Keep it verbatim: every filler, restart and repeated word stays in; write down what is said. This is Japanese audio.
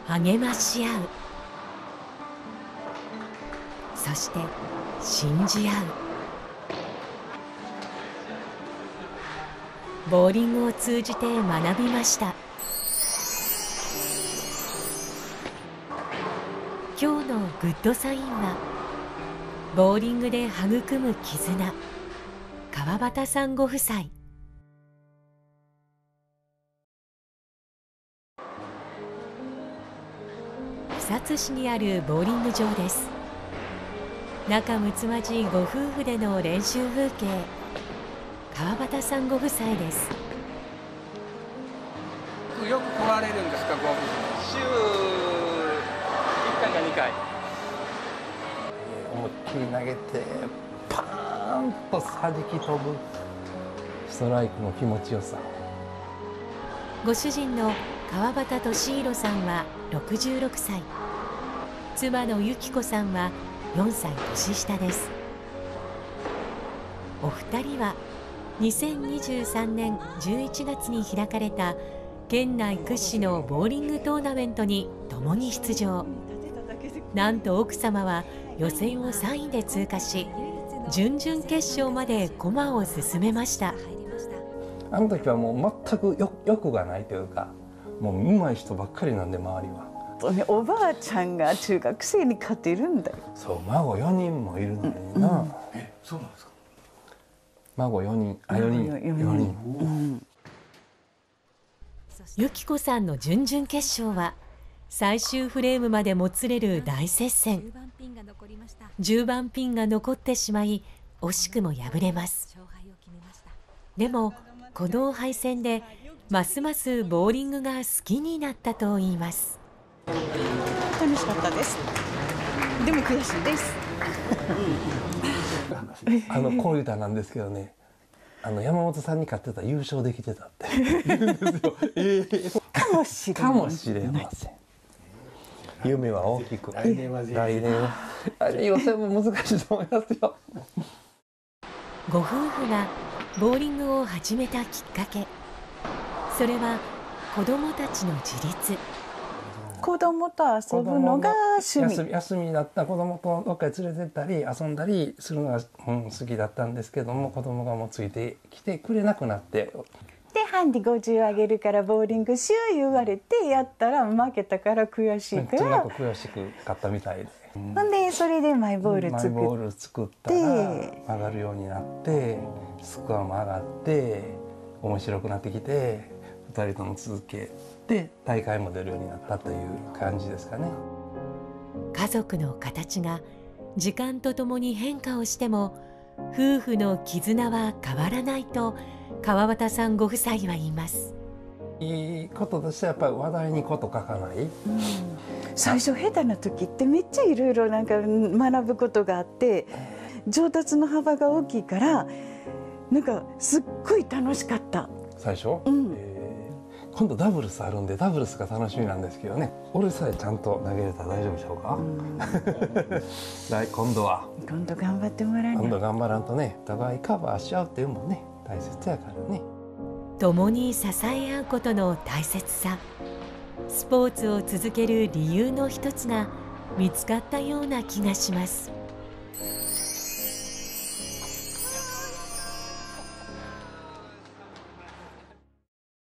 励まし合う、そして信じ合う。ボーリングを通じて学びました。今日のグッドサインは、ボーリングで育む絆、川端さんご夫妻。草津市にあるボーリング場です。仲睦まじいご夫婦での練習風景、川端さんご夫妻です。 よく来られるんですか、ご夫婦。週いっかいかにかい。 思いっきり投げてパーンと弾き飛ぶストライクの気持ちよさ。 ご主人の川端俊弘さんはろくじゅうろくさい、妻の由紀子さんはよんさい年下です。お二人はにせんにじゅうさんねんじゅういちがつに開かれた県内屈指のボーリングトーナメントに共に出場。なんと奥様は予選をさんいで通過し、準々決勝まで駒を進めました。 あの時はもう全くよ欲がないというか、もう上手い人ばっかりなんで、周りは。 おばあちゃんが中学生に勝てるんだよ。 そう、孫よにんもいるのにな、うん、 え、そうなんですか。 孫よにん、あ、よにん、よにん。 由紀子さんの準々決勝は最終フレームまでもつれる大接戦。じゅうばんピンが残ってしまい、惜しくも敗れます。でもこの敗戦でますますボーリングが好きになったといいます。 楽しかったです。でも悔しいです。 あのこういう歌なんですけどね、あの山本さんに勝ってたら優勝できてたって言うんですよ。えー、 かもしれかもしれません。夢は大きく。 来年はぜひ。 来年は。あれ予選も難しいと思いますよ。 ご夫婦がボーリングを始めたきっかけ、それは子どもたちの自立。 子供と遊ぶのが趣味。 休み、休みになった子供とどっかに連れてったり遊んだりするのが、うん、好きだったんですけども、子供がもうついてきてくれなくなって。 でハンディごじゅうあげるからボーリングしよう言われてやったら負けたから悔しいから。 なんか悔しく勝ったみたいで。 ほんでそれでマイボール作って、 マイボール作ったら曲がるようになって、スコアも上がって面白くなってきて、ふたりとも続けて大会も出るようになったという感じですかね。 家族の形が時間とともに変化をしても、夫婦の絆は変わらないと川端さんご夫妻は言います。 いいこととしてはやっぱり話題にこと書かない、うん、 最初下手な時ってめっちゃいろいろなんか学ぶことがあって、上達の幅が大きいからなんかすっごい楽しかった。 最初、 うん、 えー、今度ダブルスあるんでダブルスが楽しみなんですけどね。俺さえちゃんと投げれたら大丈夫でしょうか。うん、今度は今度頑張ってもらうね。 今度頑張らんとね、互いカバーし合うっていうのもね大切やからね。 共に支え合うことの大切さ、スポーツを続ける理由の一つが見つかったような気がします。